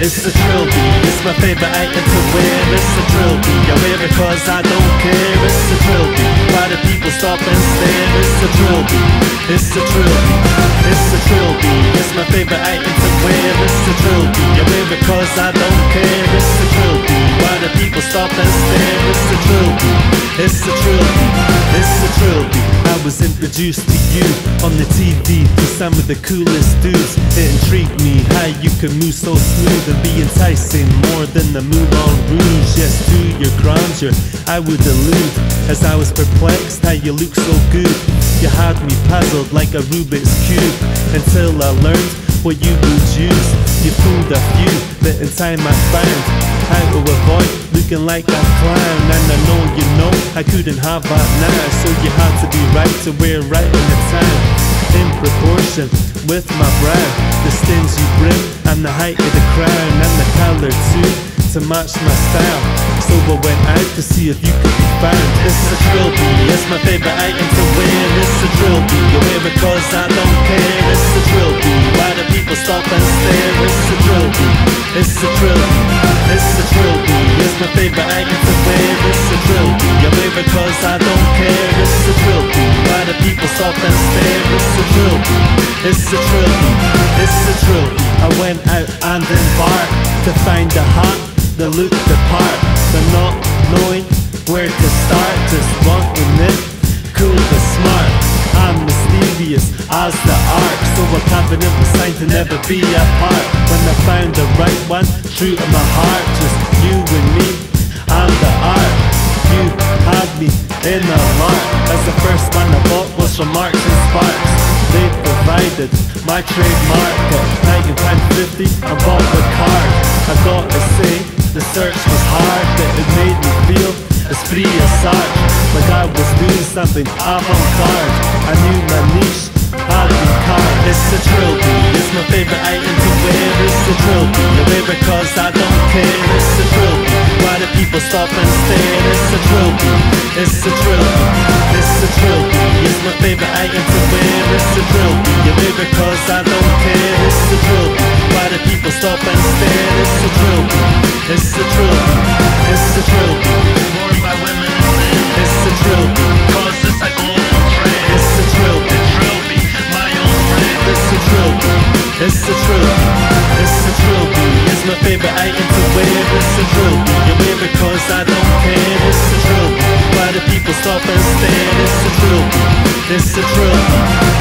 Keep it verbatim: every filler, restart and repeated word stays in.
It's the Trilby, it's my favorite item to wear. It's the Trilby, I wear it cause I don't care. It's the Trilby, why do people stop and stare? It's the Trilby, it's the Trilby, it's the Trilby, it's my favorite item to wear. It's the Trilby, I wear it cause I don't care. It's the Trilby, why do people stop and stare? It's the Trilby, it's the Trilby, it's the Trilby. I was introduced to you on the T V to some of the coolest dudes. It intrigued me how you can move so smooth and be enticing more than the Moulin Rouge. Yes, to your grandeur I would allude, as I was perplexed how you look so good. You had me puzzled like a Rubik's Cube, until I learned what you would use. You pulled a few that in time I found how to avoid looking like a clown. And I know you know I couldn't have that now, so you had to be right to wear right in the town. In proportion with my brow, the stings you bring and the height of the crown, and the colour too to match my style. So I went out to see if you could be found. It's the Trilby, it's my favourite item to wear. It's the Trilby, I wear it cause I don't care. It's the Trilby, why do people stop and stare? It's the Trilby, it's the Trilby, it's the Trilby, it's my favourite item to wear. It's the Trilby, I wear it cause I don't care. It's the Trilby, why do people stop and stare? It's the Trilby, it's the Trilby, it's the Trilby. I went out and embarked to find a hat that looked the part, but not knowing where to start. Just wanting it cool but smart and mysterious as the arc. So a covenant was signed to never be apart. When I found the right one, true to my heart, just you and me and the art. You had me in a lark, as the first one I bought was from Marks and Sparks. They provided my trademark at nineteen pounds fifty and bought the card. I gotta say, the search was hard, but it made me feel as free as such, like I was doing something avant-garde. I knew my niche had been carved. It's the Trilby, it's my favourite item to wear. It's the Trilby, I wear it cause I don't care. It's the Trilby, why do people stop and stare? It's the Trilby, it's the Trilby, it's the Trilby, it's my favourite item to wear. It's the Trilby, I wear it cause I don't care. It's the Trilby, why do people stop and stare? It's the Trilby, it's the Trilby, it's the Trilby, worn by women and men. It's the Trilby, cause it's a global trend. It's the Trilby, Trilby, my old friend. It's the Trilby, it's the Trilby, it's the Trilby, it's my favourite item to wear. It's the Trilby, I wear it cause I don't care. It's the Trilby, why do people stop and stare? It's the Trilby, it's the Trilby.